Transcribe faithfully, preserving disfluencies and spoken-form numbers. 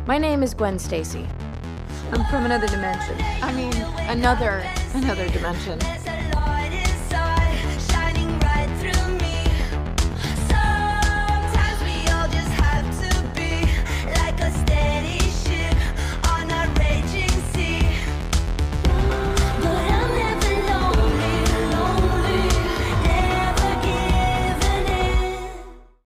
My name is Gwen Stacy. I'm from another dimension. I mean, another, another dimension.